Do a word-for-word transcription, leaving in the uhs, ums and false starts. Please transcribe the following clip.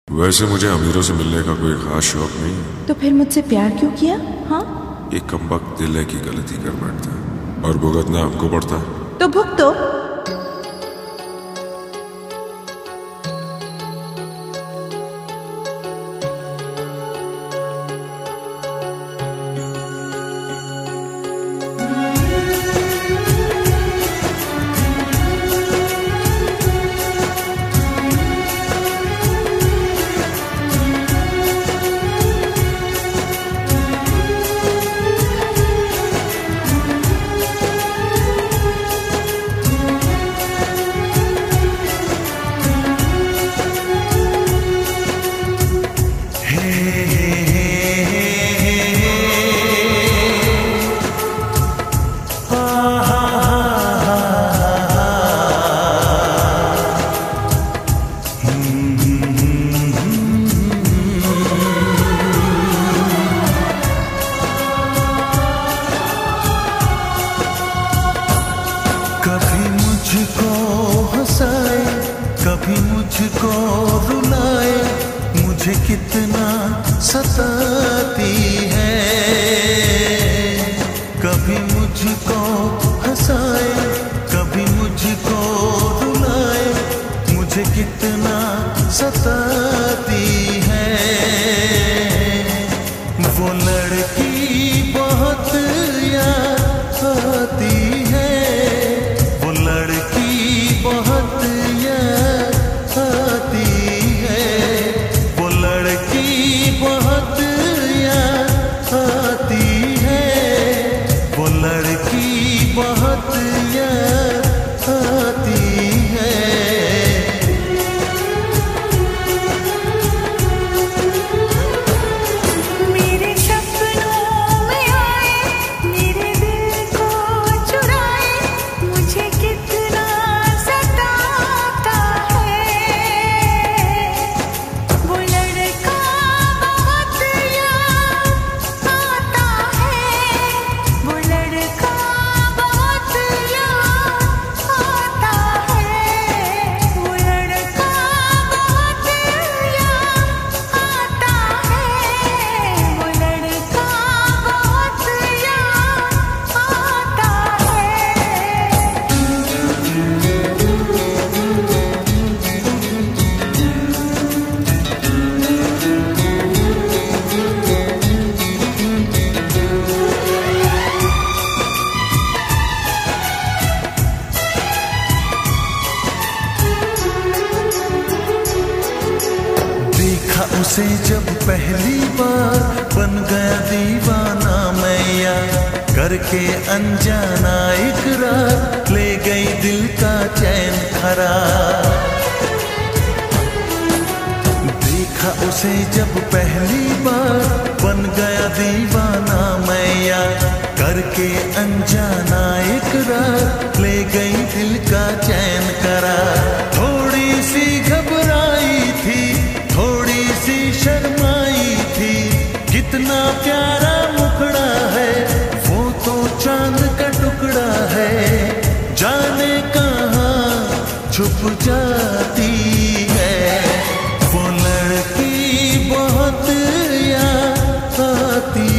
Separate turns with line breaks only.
वैसे मुझे अमीरों से मिलने का कोई खास शौक नहीं है।
तो फिर मुझसे प्यार क्यों किया? हाँ,
ये कमबख्त दिल है कि गलती कर बैठता है और भुगतना हमको पड़ता है।
तो भुगतो।
कभी मुझको हंसाए, कभी मुझको रुलाए, मुझे कितना सताती है। कभी मुझको हंसाए, कभी मुझको रुलाए, मुझे कितना सताती है। वो लड़की बहुत याद आती है, वो लड़की बहुत याद आती है, वो लड़की बहुत याद आती है, वो लड़की बहुत याद आती है।
मेरे सपनों में आए, मेरे दिल को चुराए, मुझे कितना सताता है। वो लड़का बहुत याद आता है, वो लड़का बहुत याद आता है, वो लड़का बहुत याद आता है, वो लड़का बहुत याद आता
देखा उसे जब पहली बार, बन गया दीवाना मैया, करके अनजाना इकरार, ले गई दिल का चैन करार। देखा उसे जब पहली बार, बन गया दीवाना मैया, करके अनजाना इकरार, ले गई दिल का चैन करार। थोड़ी सी घबराई थी, थोड़ी सी शर्माई थी, कितना प्यारा मुखड़ा है, वो तो चांद का टुकड़ा है, जाने कहाँ छुप जाती है। वो लड़की बहुत याद आती